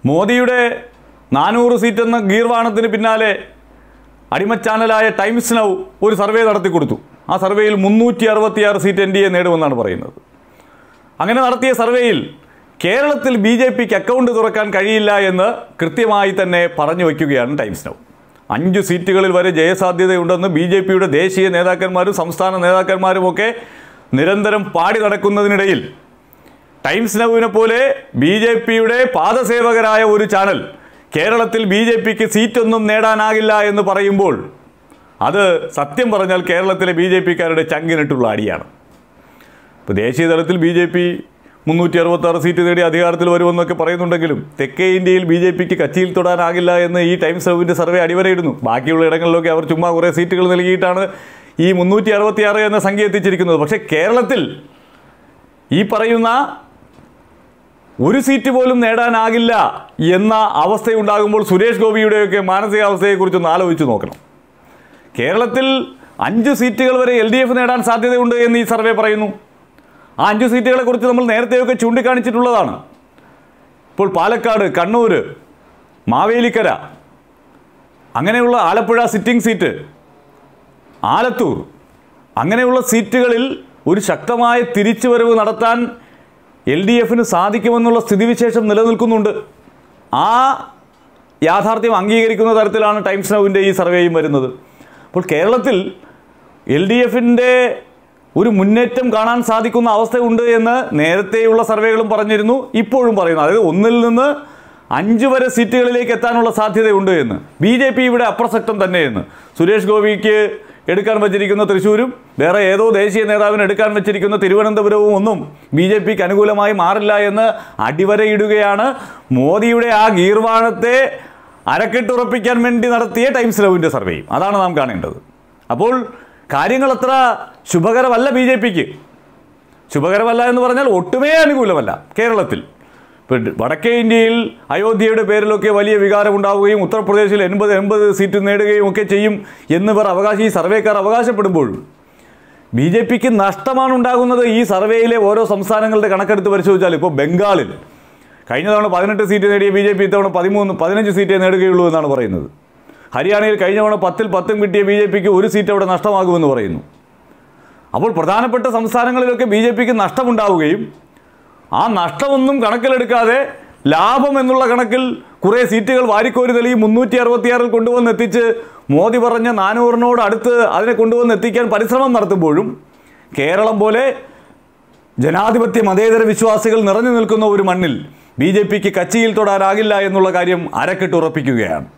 മോദിയുടെ 400 സീറ്റ് എന്ന ഗീർവാണത്തിന് പിന്നാലെ അടിമച്ചാനലായ ടൈംസ് നൗ ഒരു സർവേ നടത്തിക്കൊടുത്തു. ആ സർവേയിൽ 366 സീറ്റ് NDA നേടുമെന്നാണ് പറയുന്നത്. അങ്ങനെ നടത്തിയ സർവേയിൽ കേരളത്തിൽ BJPക്ക് അക്കൗണ്ട് തുറക്കാൻ കഴിയില്ല എന്ന് കൃത്യമായി തന്നെ പറഞ്ഞു വയ്ക്കുകയാണ് ടൈംസ് നൗ. 5 സീറ്റുകളിൽ വരെ ജയസാധ്യതയുണ്ടെന്ന് BJPയുടെ ദേശീയ നേതാക്കന്മാരും സംസ്ഥാന നേതാക്കന്മാരുമൊക്കെ നിരന്തരം പാടി നടക്കുന്നതിനിടയിൽ ടൈംസ് നൗവിനെ പോലെ BJPയുടെ പാദസേവകരായ ഒരു ചാനൽ കേരളത്തിൽ BJPക്ക് സീറ്റൊന്നും നേടാനാകില്ല എന്ന് പറയുമ്പോൾ അത് സത്യം പറഞ്ഞാൽ കേരളത്തിലെ BJPക്കാരുടെ ചങ്കിനിട്ടുള്ള അടിയാണ്. ഇപ്പോൾ ദേശീയ തലത്തിൽ BJP 366 സീറ്റ് നേടി അധികാരത്തിൽ വരുമെന്നൊക്കെ പറയുന്നുണ്ടെങ്കിലും തെക്കേ ഇന്ത്യയിൽ BJPക്ക് കച്ചിയിൽ തൊടാനാകില്ല എന്ന് ഈ ടൈംസ് നൗവിൻ്റെ സർവേ അടിവരയിടുന്നു. ബാക്കിയുള്ള ഇടങ്ങളിലൊക്കെ അവർ ചുമ്മാ കുറേ സീറ്റുകൾ നൽകിയിട്ടാണ് ഈ 366 എന്ന സംഖ്യ എത്തിച്ചിരിക്കുന്നത്. പക്ഷേ കേരളത്തിൽ ഈ പറയുന്ന ഒരു സീറ്റ് പോലും നേടാനാകില്ല എന്ന അവസ്ഥയുണ്ടാകുമ്പോൾ സുരേഷ് ഗോപിയുടെയൊക്കെ മാനസികാവസ്ഥയെക്കുറിച്ചൊന്ന് ആലോചിച്ച് നോക്കണം. കേരളത്തിൽ 5 സീറ്റുകൾ വരെ LDF നേടാൻ സാധ്യതയുണ്ട് എന്ന് ഈ സർവേ പറയുന്നു. ആ 5 സീറ്റുകളെക്കുറിച്ച് നമ്മൾ നേരത്തെയൊക്കെ ചൂണ്ടിക്കാണിച്ചിട്ടുള്ളതാണ്. ഇപ്പോൾ പാലക്കാട്, കണ്ണൂർ, മാവേലിക്കര, അങ്ങനെയുള്ള ആലപ്പുഴ സിറ്റിംഗ് സീറ്റ്, ആലത്തൂർ, അങ്ങനെയുള്ള സീറ്റുകളിൽ ഒരു ശക്തമായ തിരിച്ചുവരവ് നടത്താൻ LDFന് സാധിക്കുമെന്നുള്ള സ്ഥിതിവിശേഷം നിലനിൽക്കുന്നുണ്ട്. ആ യാഥാർത്ഥ്യം അംഗീകരിക്കുന്ന തരത്തിലാണ് ടൈംസ് നൗവിൻ്റെ ഈ സർവേയും വരുന്നത്. അപ്പോൾ കേരളത്തിൽ LDFൻ്റെ ഒരു മുന്നേറ്റം കാണാൻ സാധിക്കുന്ന അവസ്ഥയുണ്ട് എന്ന് നേരത്തെയുള്ള സർവേകളും പറഞ്ഞിരുന്നു, ഇപ്പോഴും പറയുന്നു. അതായത് 1 നിന്ന് 5 വരെ സീറ്റുകളിലേക്ക് എത്താനുള്ള സാധ്യതയുണ്ട് എന്ന്. BJP ഇവിടെ അപ്രസക്തം തന്നെയെന്ന്. സുരേഷ് ഗോപിക്ക് എടുക്കാൻ വച്ചിരിക്കുന്ന തൃശ്ശൂരും വേറെ ഏതോ ദേശീയ നേതാവിന് എടുക്കാൻ വച്ചിരിക്കുന്ന തിരുവനന്തപുരവും ഒന്നും BJPക്ക് അനുകൂലമായി മാറില്ല എന്ന് അടിവരയിടുകയാണ് മോദിയുടെ ആ ഗീർവാണത്തെ അരക്കെട്ടുറപ്പിക്കാൻ വേണ്ടി നടത്തിയ ടൈംസ് നൗവിൻ്റെ സർവേയും. അതാണ് നാം കാണേണ്ടത്. അപ്പോൾ കാര്യങ്ങൾ അത്ര ശുഭകരമല്ല BJPക്ക്. ശുഭകരമല്ല എന്ന് പറഞ്ഞാൽ ഒട്ടുമേ അനുകൂലമല്ല കേരളത്തിൽ. ഇപ്പോൾ വടക്കേ ഇന്ത്യയിൽ അയോധ്യയുടെ പേരിലൊക്കെ വലിയ വികാരമുണ്ടാവുകയും ഉത്തർപ്രദേശിൽ 80 സീറ്റ് നേടുകയും ഒക്കെ ചെയ്യും എന്നിവർ ഈ സർവേക്കാർ അവകാശപ്പെടുമ്പോഴും BJPക്ക് നഷ്ടമാണ് ഉണ്ടാകുന്നത്. ഈ സർവേയിലെ ഓരോ സംസ്ഥാനങ്ങളുടെ കണക്കെടുത്ത് പരിശോധിച്ചാൽ ഇപ്പോൾ ബംഗാളിൽ കഴിഞ്ഞ തവണ 18 സീറ്റ് നേടിയ BJP ഇത്തവണ 15 സീറ്റേ നേടുകയുള്ളൂ എന്നാണ് പറയുന്നത്. ഹരിയാനയിൽ കഴിഞ്ഞ തവണ 10-ൽ 10 കിട്ടിയ BJPക്ക് ഒരു സീറ്റ് അവിടെ നഷ്ടമാകുമെന്ന് പറയുന്നു. അപ്പോൾ പ്രധാനപ്പെട്ട സംസ്ഥാനങ്ങളിലൊക്കെ BJPക്ക് നഷ്ടമുണ്ടാവുകയും ആ നഷ്ടമൊന്നും കണക്കിലെടുക്കാതെ ലാഭം എന്നുള്ള കണക്കിൽ കുറേ സീറ്റുകൾ വാരിക്കോരി നൽകി 366 കൊണ്ടുവന്നെത്തിച്ച് മോദി പറഞ്ഞ 400 അടുത്ത് അതിനെ കൊണ്ടുവന്നെത്തിക്കാൻ പരിശ്രമം നടത്തുമ്പോഴും കേരളം പോലെ ജനാധിപത്യ മതേതര വിശ്വാസികൾ നിറഞ്ഞു നിൽക്കുന്ന ഒരു മണ്ണിൽ BJPക്ക് കച്ചിയിൽ തൊടാനാകില്ല എന്നുള്ള കാര്യം അരക്കെട്ടുറപ്പിക്കുകയാണ്.